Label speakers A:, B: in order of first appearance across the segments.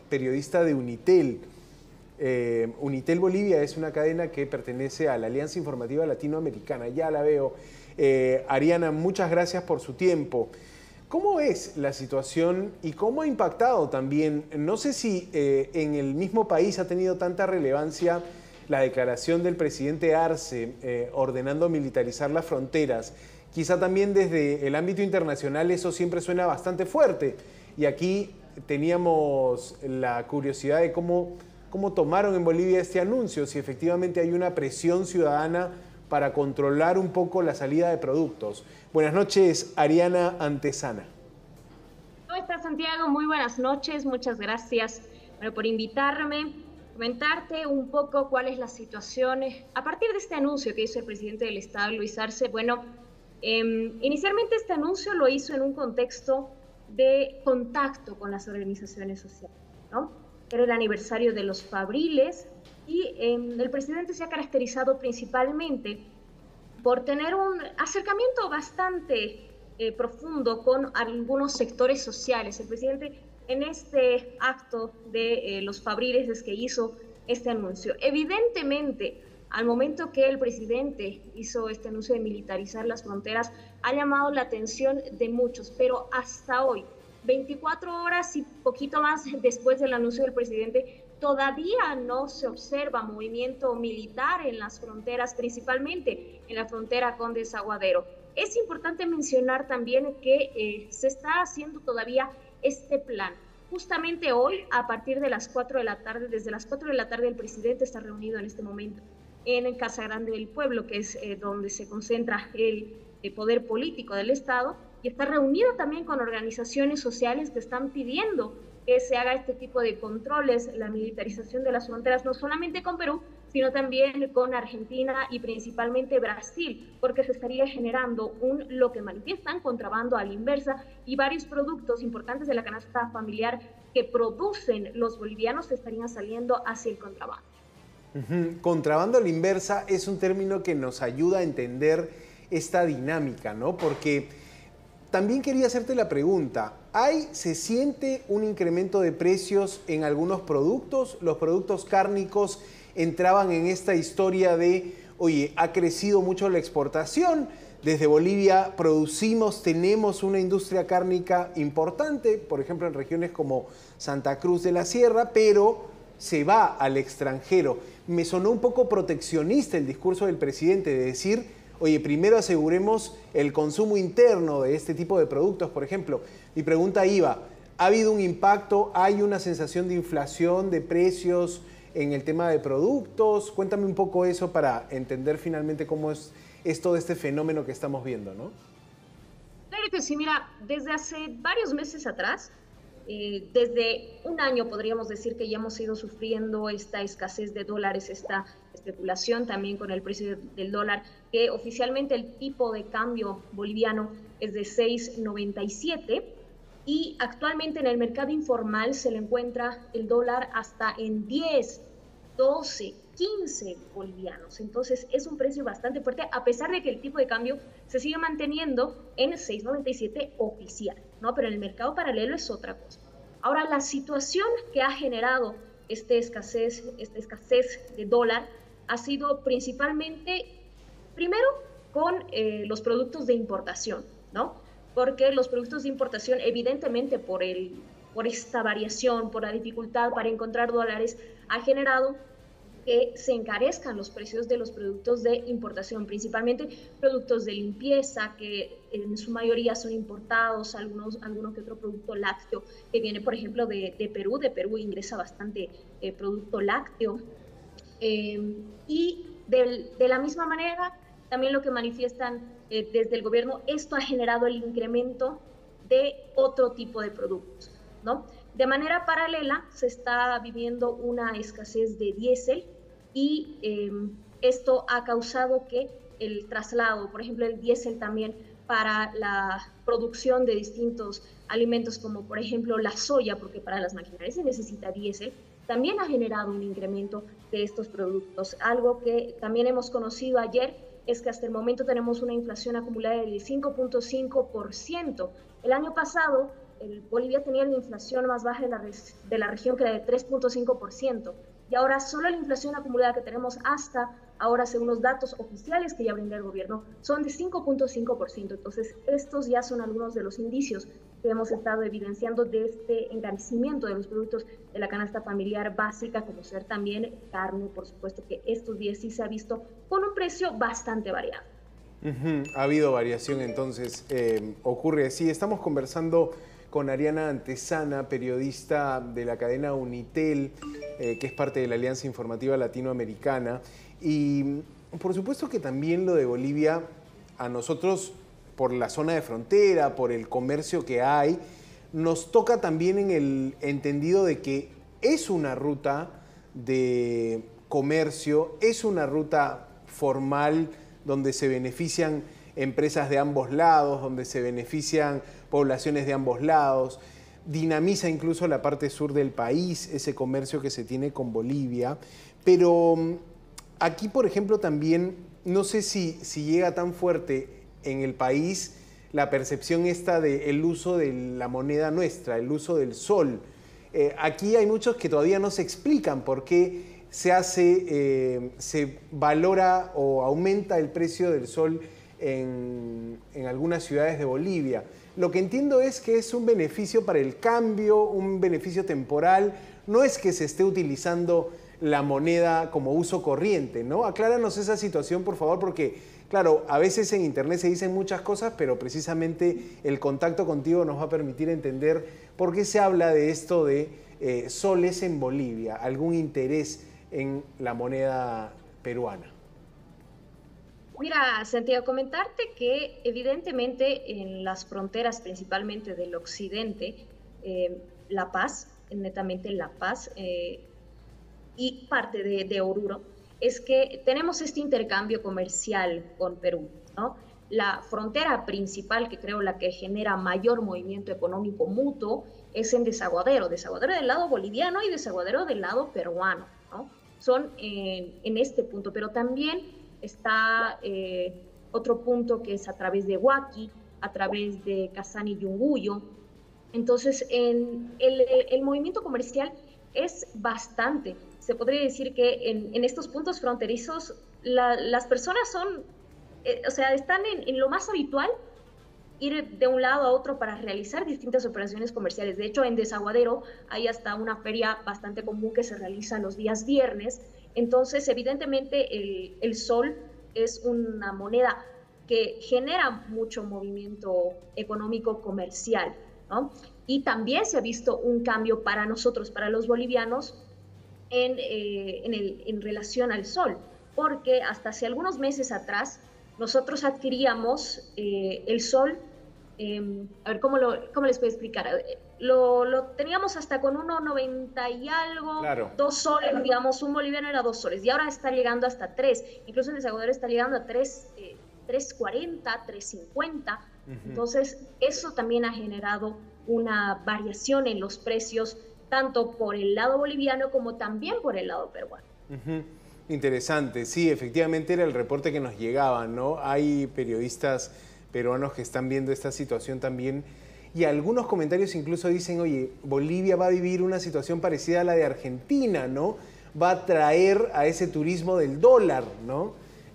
A: periodista de Unitel. Unitel Bolivia es una cadena que pertenece a la Alianza Informativa Latinoamericana, ya la veo. Ariana, muchas gracias por su tiempo. ¿Cómo es la situación y cómo ha impactado también? No sé si en el mismo país ha tenido tanta relevancia la declaración del presidente Arce ordenando militarizar las fronteras. Quizá también desde el ámbito internacional eso siempre suena bastante fuerte. Y aquí teníamos la curiosidad de cómo tomaron en Bolivia este anuncio, si efectivamente hay una presión ciudadana para controlar un poco la salida de productos. Buenas noches, Ariana Antesana.
B: ¿Cómo estás, Santiago? Muy buenas noches, muchas gracias por invitarme, comentarte un poco cuál es la situación a partir de este anuncio que hizo el presidente del Estado, Luis Arce. Inicialmente este anuncio lo hizo en un contexto de contacto con las organizaciones sociales, ¿no? Era el aniversario de los Fabriles y el presidente se ha caracterizado principalmente por tener un acercamiento bastante profundo con algunos sectores sociales. El presidente en este acto de los Fabriles es que hizo este anuncio. Evidentemente, al momento que el presidente hizo este anuncio de militarizar las fronteras, ha llamado la atención de muchos, pero hasta hoy, 24 horas y poquito más después del anuncio del presidente, todavía no se observa movimiento militar en las fronteras, principalmente en la frontera con Desaguadero. Es importante mencionar también que se está haciendo todavía este plan. Justamente hoy, a partir de las 4 de la tarde, desde las 4 de la tarde, el presidente está reunido en este momento en Casa Grande del Pueblo, que es donde se concentra el poder político del Estado, y está reunido también con organizaciones sociales que están pidiendo que se haga este tipo de controles, la militarización de las fronteras, no solamente con Perú, sino también con Argentina y principalmente Brasil, porque se estaría generando lo que manifiestan, contrabando a la inversa, y varios productos importantes de la canasta familiar que producen los bolivianos estarían saliendo hacia el contrabando.
A: Contrabando a la inversa es un término que nos ayuda a entender esta dinámica, ¿no? Porque también quería hacerte la pregunta, ¿se siente un incremento de precios en algunos productos? ¿Los productos cárnicos entraban en esta historia de, oye, ha crecido mucho la exportación, desde Bolivia producimos, tenemos una industria cárnica importante, por ejemplo en regiones como Santa Cruz de la Sierra, pero se va al extranjero? Me sonó un poco proteccionista el discurso del presidente de decir, oye, primero aseguremos el consumo interno de este tipo de productos, por ejemplo. Mi pregunta iba, ¿ha habido un impacto? ¿Hay una sensación de inflación de precios en el tema de productos? Cuéntame un poco eso para entender finalmente cómo es todo este fenómeno que estamos viendo, ¿no?
B: Claro que sí, mira, desde hace varios meses atrás, desde un año podríamos decir que ya hemos ido sufriendo esta escasez de dólares, esta especulación también con el precio del dólar, que oficialmente el tipo de cambio boliviano es de 6.97 y actualmente en el mercado informal se le encuentra el dólar hasta en 10, 12, 15 bolivianos. Entonces es un precio bastante fuerte, a pesar de que el tipo de cambio se sigue manteniendo en 6.97 oficial, ¿no? Pero en el mercado paralelo es otra cosa. Ahora, la situación que ha generado esta escasez de dólar ha sido principalmente, primero, con los productos de importación, ¿no? Porque los productos de importación, evidentemente por esta variación, por la dificultad para encontrar dólares, ha generado que se encarezcan los precios de los productos de importación, principalmente productos de limpieza, que en su mayoría son importados, alguno que otro producto lácteo que viene, por ejemplo, de Perú. De Perú ingresa bastante producto lácteo. Y de la misma manera, también lo que manifiestan desde el gobierno, esto ha generado el incremento de otro tipo de productos, ¿no? De manera paralela, se está viviendo una escasez de diésel y esto ha causado que el traslado, por ejemplo, el diésel también para la producción de distintos alimentos, como por ejemplo la soya, porque para las maquinarias se necesita diésel, también ha generado un incremento de estos productos. Algo que también hemos conocido ayer es que hasta el momento tenemos una inflación acumulada del 5.5%. El año pasado Bolivia tenía la inflación más baja de la región, que era de 3,5%, y ahora solo la inflación acumulada que tenemos hasta ahora, según los datos oficiales que ya brinda el gobierno, son de 5,5%. Entonces, estos ya son algunos de los indicios que hemos estado evidenciando de este encarecimiento de los productos de la canasta familiar básica, como ser también carne, por supuesto que estos días sí se ha visto con un precio bastante variado.
A: Ha habido variación, entonces ocurre así. Estamos conversando con Ariana Antesana, periodista de la cadena Unitel, que es parte de la Alianza Informativa Latinoamericana. Y por supuesto que también lo de Bolivia, a nosotros, por la zona de frontera, por el comercio que hay, nos toca también en el entendido de que es una ruta de comercio, es una ruta formal donde se benefician empresas de ambos lados, donde se benefician poblaciones de ambos lados, dinamiza incluso la parte sur del país, ese comercio que se tiene con Bolivia. Pero aquí, por ejemplo, también, no sé si llega tan fuerte en el país la percepción esta del uso de la moneda nuestra, el uso del sol. Aquí hay muchos que todavía no se explican por qué se valora o aumenta el precio del sol en algunas ciudades de Bolivia. Lo que entiendo es que es un beneficio para el cambio, un beneficio temporal, no es que se esté utilizando la moneda como uso corriente, ¿no? Acláranos esa situación, por favor, porque, claro, a veces en internet se dicen muchas cosas, pero precisamente el contacto contigo nos va a permitir entender por qué se habla de esto de soles en Bolivia, algún interés en la moneda peruana.
B: Mira, Santiago, comentarte que evidentemente en las fronteras principalmente del occidente, La Paz, netamente La Paz, y parte de Oruro, es que tenemos este intercambio comercial con Perú, ¿no? La frontera principal, que creo la que genera mayor movimiento económico mutuo, es en Desaguadero del lado boliviano y Desaguadero del lado peruano, ¿no? Son en este punto, pero también está otro punto que es a través de Huaki, a través de Casani y Yunguyo. Entonces, el movimiento comercial es bastante. Se podría decir que en estos puntos fronterizos las personas son, o sea, están en lo más habitual ir de un lado a otro para realizar distintas operaciones comerciales. De hecho, en Desaguadero hay hasta una feria bastante común que se realiza los días viernes. Entonces, evidentemente, el sol es una moneda que genera mucho movimiento económico comercial, ¿no? Y también se ha visto un cambio para nosotros, para los bolivianos, en relación al sol, porque hasta hace algunos meses atrás nosotros adquiríamos el sol, a ver, ¿cómo les puedo explicar? Lo teníamos hasta con 1,90 y algo,
A: Claro.
B: 2 soles, digamos, un boliviano era 2 soles, y ahora está llegando hasta 3, incluso en El Salvador está llegando a 3,40, 3,50. Entonces, eso también ha generado una variación en los precios, tanto por el lado boliviano como también por el lado peruano.
A: Interesante, sí, efectivamente era el reporte que nos llegaba, ¿no? Hay periodistas peruanos que están viendo esta situación también y algunos comentarios incluso dicen, oye, Bolivia va a vivir una situación parecida a la de Argentina, ¿no? Va a traer a ese turismo del dólar, ¿no?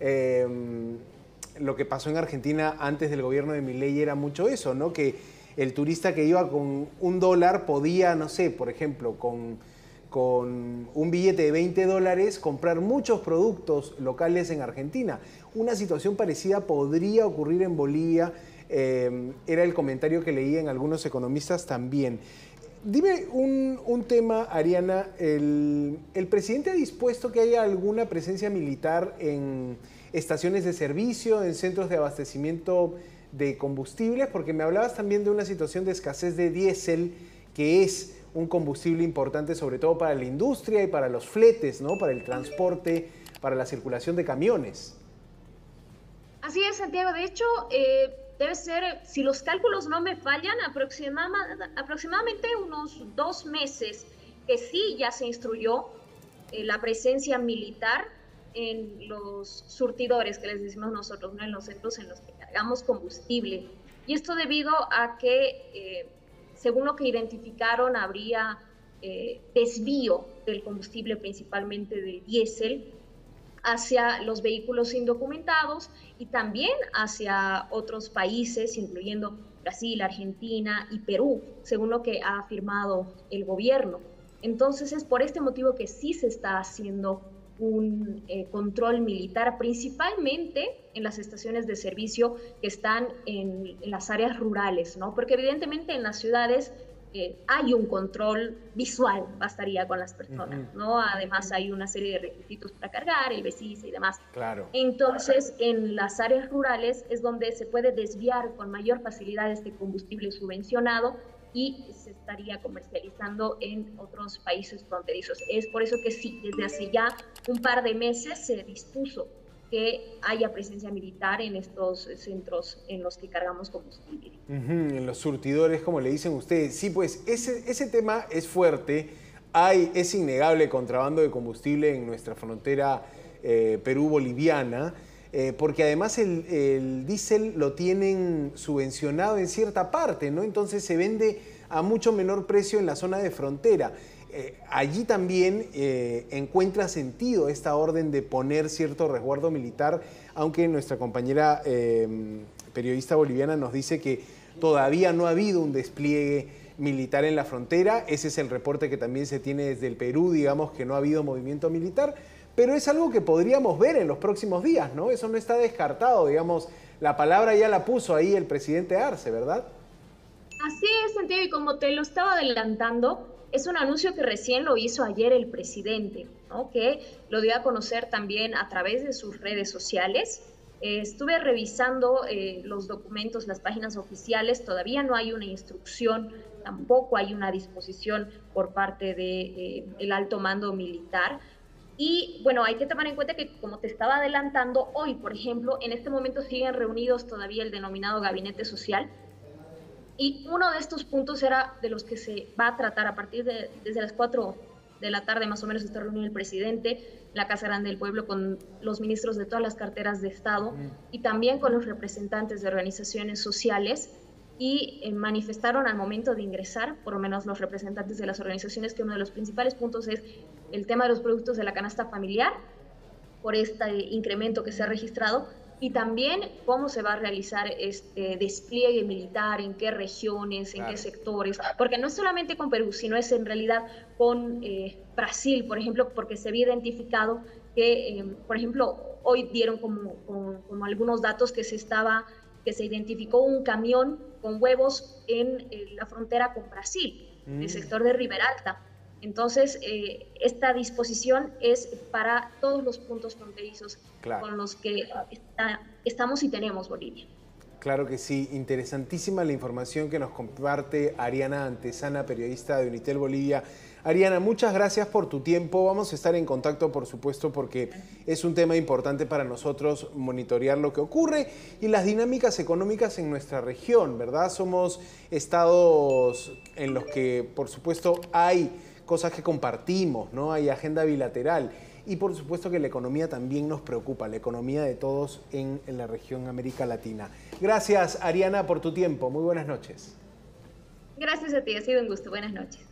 A: Lo que pasó en Argentina antes del gobierno de Milei era mucho eso, ¿no? Que el turista que iba con $1 podía, no sé, por ejemplo, con un billete de $20 comprar muchos productos locales en Argentina. Una situación parecida podría ocurrir en Bolivia, era el comentario que leí en algunos economistas también. Dime un tema, Ariana, ¿el presidente ha dispuesto que haya alguna presencia militar en estaciones de servicio, en centros de abastecimiento de combustibles? Porque me hablabas también de una situación de escasez de diésel, que es un combustible importante sobre todo para la industria y para los fletes, ¿no? Para el transporte, para la circulación de camiones.
B: Así es, Santiago. De hecho, debe ser, si los cálculos no me fallan, aproximadamente unos 2 meses que sí ya se instruyó la presencia militar en los surtidores, que les decimos nosotros, ¿no? En los centros en los que cargamos combustible. Y esto debido a que según lo que identificaron, habría desvío del combustible, principalmente del diésel, hacia los vehículos indocumentados y también hacia otros países, incluyendo Brasil, Argentina y Perú, según lo que ha afirmado el gobierno. Entonces es por este motivo que sí se está haciendo un control militar, principalmente en las estaciones de servicio que están en las áreas rurales, ¿no? Porque evidentemente en las ciudades hay un control visual, bastaría con las personas, ¿no? Además hay una serie de requisitos para cargar, el BESIS y demás.
A: Claro.
B: Entonces, en las áreas rurales es donde se puede desviar con mayor facilidad este combustible subvencionado y se estaría comercializando en otros países fronterizos. Es por eso que sí, desde hace ya un par de meses se dispuso que haya presencia militar en estos centros en los que cargamos combustible.
A: En los surtidores, como le dicen ustedes. Sí, pues ese tema es fuerte. Es innegable contrabando de combustible en nuestra frontera Perú-boliviana, porque además el diésel lo tienen subvencionado en cierta parte, ¿no? Entonces se vende a mucho menor precio en la zona de frontera. Allí también encuentra sentido esta orden de poner cierto resguardo militar, aunque nuestra compañera periodista boliviana nos dice que todavía no ha habido un despliegue militar en la frontera. Ese es el reporte que también se tiene desde el Perú, digamos que no ha habido movimiento militar, pero es algo que podríamos ver en los próximos días, ¿no? Eso no está descartado, digamos, la palabra ya la puso ahí el presidente Arce, ¿verdad?
B: Así es, Santiago, y como te lo estaba adelantando, es un anuncio que recién lo hizo ayer el presidente, ¿no? Que lo dio a conocer también a través de sus redes sociales. Estuve revisando los documentos, las páginas oficiales, todavía no hay una instrucción, tampoco hay una disposición por parte del alto mando militar. Y bueno, hay que tomar en cuenta que, como te estaba adelantando, hoy, por ejemplo, en este momento siguen reunidos todavía el denominado Gabinete Social. Y uno de estos puntos era de los que se va a tratar a partir desde las 4 de la tarde, más o menos, está reunido el presidente en la Casa Grande del Pueblo con los ministros de todas las carteras de Estado y también con los representantes de organizaciones sociales, y manifestaron al momento de ingresar, por lo menos los representantes de las organizaciones, que uno de los principales puntos es el tema de los productos de la canasta familiar, por este incremento que se ha registrado, y también cómo se va a realizar este despliegue militar, en qué regiones, en qué sectores, porque no es solamente con Perú, sino es en realidad con Brasil, por ejemplo, porque se había identificado que, por ejemplo, hoy dieron como algunos datos que se identificó un camión con huevos en la frontera con Brasil, el sector de Riberalta. Entonces, esta disposición es para todos los puntos fronterizos con los que estamos y tenemos Bolivia.
A: Claro que sí, interesantísima la información que nos comparte Ariana Antezana, periodista de Unitel Bolivia. Ariana, muchas gracias por tu tiempo. Vamos a estar en contacto, por supuesto, porque es un tema importante para nosotros monitorear lo que ocurre y las dinámicas económicas en nuestra región, ¿verdad? Somos estados en los que, por supuesto, hay cosas que compartimos, ¿no? Hay agenda bilateral y por supuesto que la economía también nos preocupa, la economía de todos en la región América Latina. Gracias, Ariana, por tu tiempo. Muy buenas noches.
B: Gracias a ti, ha sido un gusto. Buenas noches.